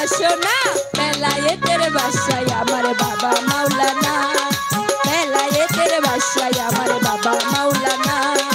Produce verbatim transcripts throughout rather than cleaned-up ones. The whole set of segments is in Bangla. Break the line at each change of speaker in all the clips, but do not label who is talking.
বাসনা বেলায়েতের বাসায় আমার বাবা মাওলানা বেলায়েতের বাসায় আমার বাবা মাওলানা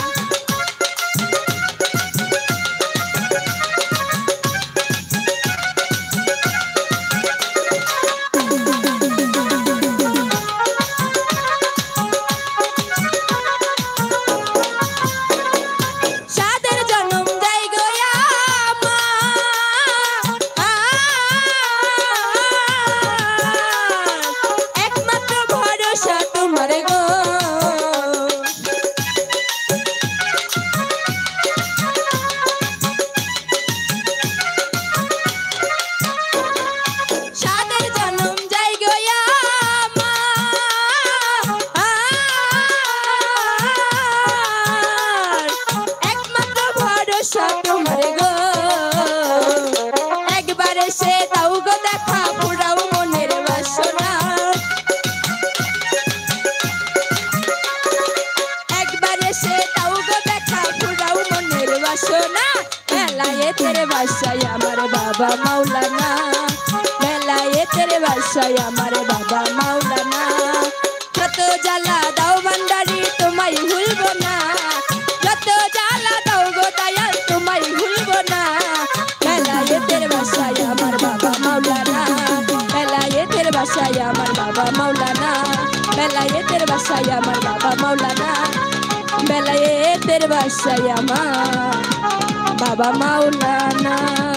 বেলায়েতের বাসায় আমার বাবা মাওলানা বেলায়েতের বাসায় আমার বাবা মাওলানা যত জ্বালা দাও ভান্ডারি তোমায় ভুলবো না যত জ্বালা দাও গো দয়াল তোমায় ভুলবো না বেলায়েতের বাসায় আমার বাবা মাওলানা বেলায়েতের বাসায় আমার বাবা মাওলানা বেলায়েতের বাসায় আমার বাবা মাওলানা বেলায়েতের বাসায় আমার বাবা মাওলানা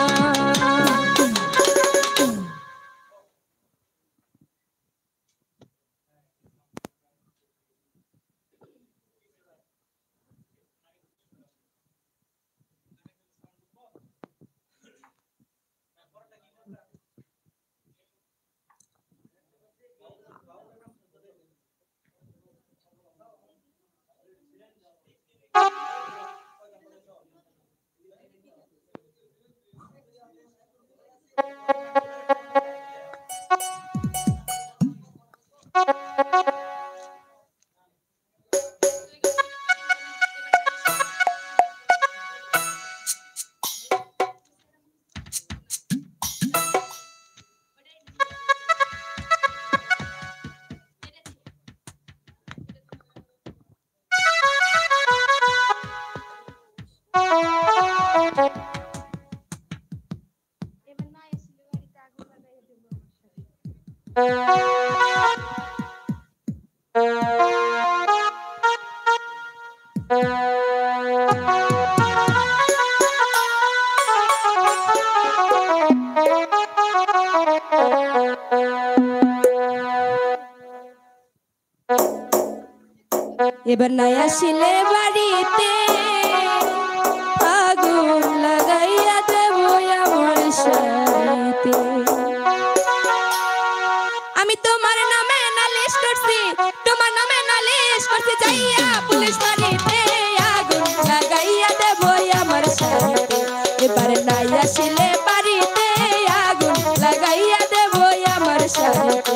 এবার নাই আসিলে বাড়িতে আগুন লাগাইয়া দেব আমার সাথে আমি তোমার নামে নালিশ করছি তোমার নামে নালিশ করছি যাইয়া পুলিশ বাড়িতে আগুন লাগাইয়া দেব আমার সাথে এবার নাই আসিলে বাড়িতে আগুন লাগাইয়া দেব আমার সাথে